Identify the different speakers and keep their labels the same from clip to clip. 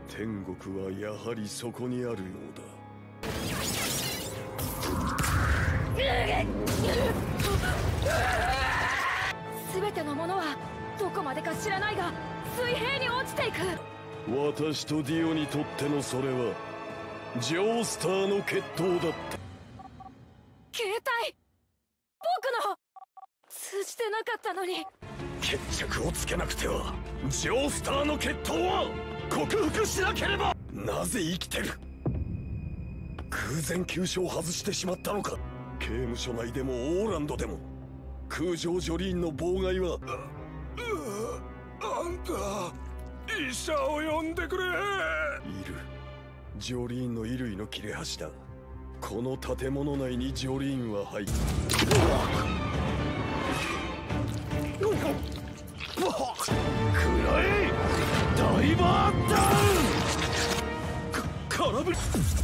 Speaker 1: 天国はやはりそこにあるようだ。
Speaker 2: 全てのものはどこまでか知らないが水平に落ちていく。
Speaker 1: 私とディオにとってのそれはジョースターの決闘だった。
Speaker 2: 携帯僕の通じてなかったのに。
Speaker 1: 決着をつけなくてはジョースターの決闘は克服しなければ。なぜ生きてる。偶然急所を外してしまったのか。刑務所内でもオーランドでも空城ジョリーンの妨害は。あんた医者を呼んでくれ。いる。ジョリーンの衣類の切れ端だ。この建物内にジョリーンは入った。くらえダイバーダウン。空振り。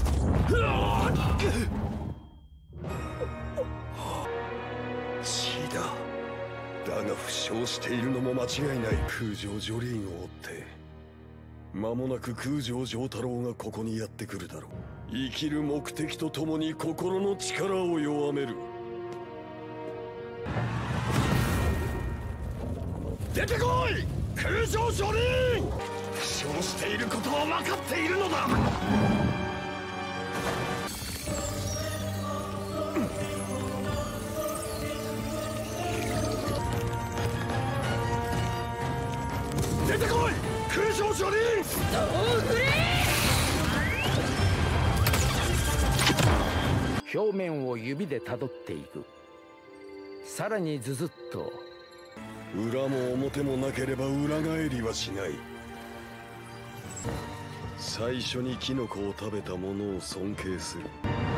Speaker 1: 血だ。だが負傷しているのも間違いない。空城ジョリーンを追って間もなく空城城太郎がここにやってくるだろう。生きる目的とともに心の力を弱める。出てこい空城ジョリーン。負傷していることは分かっているのだ。出てこい空城ジョリーン。ストーンフリ
Speaker 3: ー。表面を指でたどっていく。さらにズズッと。
Speaker 1: 裏も表もなければ裏返りはしない。最初にキノコを食べた者を尊敬する。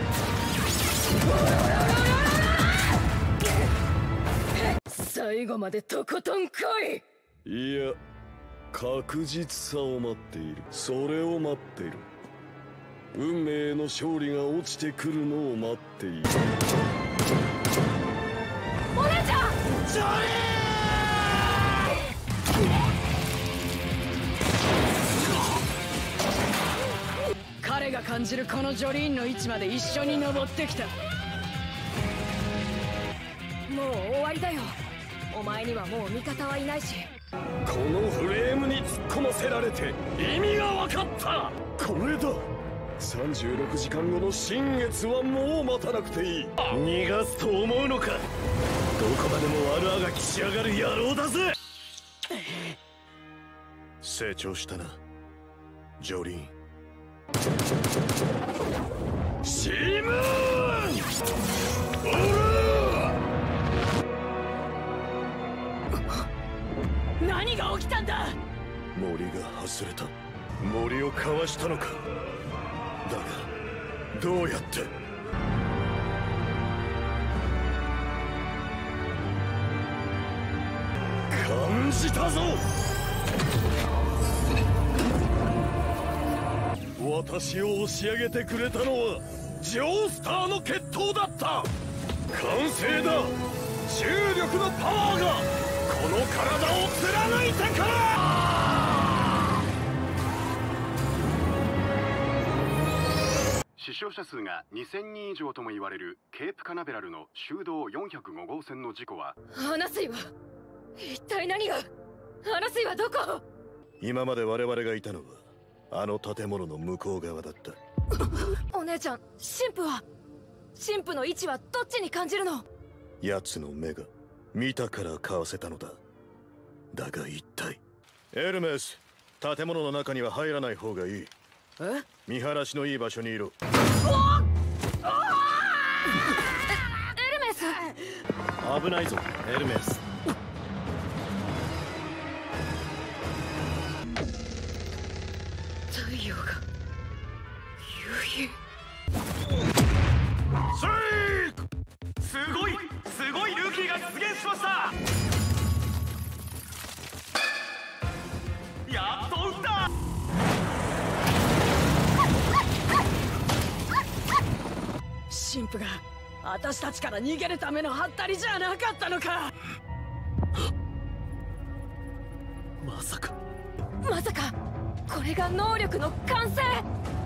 Speaker 2: 最後までとことん来い。
Speaker 1: いや、確実さを待っている。それを待っている。運命への勝利が落ちてくるのを待っている。
Speaker 2: お姉ちゃん
Speaker 1: ジョリーン。
Speaker 2: 彼が感じるこのジョリーンの位置まで一緒に登ってきた。もう終わりだよ。お前にはもう味方はいないし。
Speaker 1: このフレームに突っ込ませられて意味が分かった。これだ。36時間後の新月はもう待たなくていい。逃がすと思うのか。どこまでも悪あがきしやがる野郎だぜ。成長したなジョリーン。シームーン。おら
Speaker 2: 何が起きたんだ。
Speaker 1: 森が外れた。森をかわしたのか。だがどうやって。感じたぞ。私を押し上げてくれたのはジョースターの決闘だった。完成だ。重力のパワーがこの体を貫いてくる。
Speaker 4: 死傷者数が2000人以上とも言われるケープカナベラルの修道405号線の事故は。
Speaker 2: アナスイは一体何が。アナスイはどこ。
Speaker 1: 今まで我々がいたのはあの建物の向こう側だった。
Speaker 2: お姉ちゃん、神父の位置はどっちに感じるの。
Speaker 1: 奴の目が見たからかわせたのだ。だが一体。エルメス、建物の中には入らない方がいい。
Speaker 3: え？
Speaker 1: 見晴らしのいい場所にいろ。
Speaker 2: エルメス。
Speaker 1: 危ないぞエルメス。
Speaker 2: 太陽が夕日。
Speaker 1: シェイク。
Speaker 4: すごいルーキーが出現しました。やっと撃った。
Speaker 2: 神父が私たちから逃げるためのハッタリじゃなかったのか。
Speaker 1: まさか
Speaker 5: これが能力の完成。